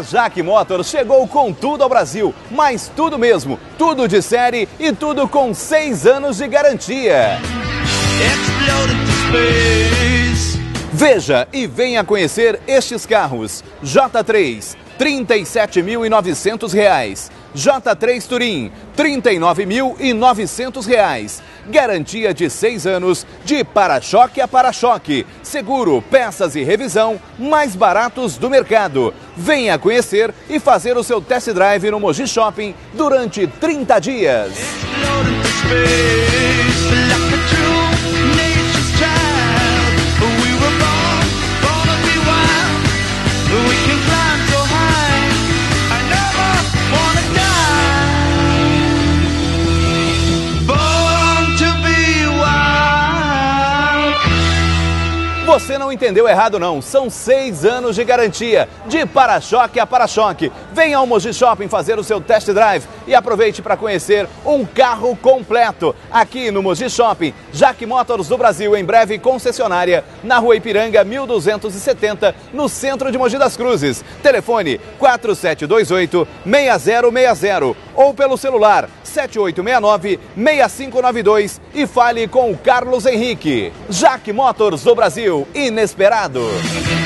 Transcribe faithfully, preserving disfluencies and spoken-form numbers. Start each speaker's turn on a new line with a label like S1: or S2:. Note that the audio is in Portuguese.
S1: Jaque Motors chegou com tudo ao Brasil, mas tudo mesmo, tudo de série e tudo com seis anos de garantia. Veja e venha conhecer estes carros. J três, trinta e sete mil e novecentos reais. J três Touring, trinta e nove mil e novecentos reais. Garantia de seis anos, de para-choque a para-choque. Seguro, peças e revisão mais baratos do mercado. Venha conhecer e fazer o seu test drive no Mogi Shopping durante trinta dias. Você não entendeu errado não, são seis anos de garantia, de para-choque a para-choque. Venha ao Mogi Shopping fazer o seu test drive e aproveite para conhecer um carro completo. Aqui no Mogi Shopping, Jaque Motors do Brasil, em breve concessionária, na Rua Ipiranga mil duzentos e setenta, no centro de Mogi das Cruzes. Telefone quatro sete dois oito, seis zero seis zero ou pelo celular sete oito seis nove, seis cinco nove dois e fale com o Carlos Henrique. Jaque Motors do Brasil, inesperado.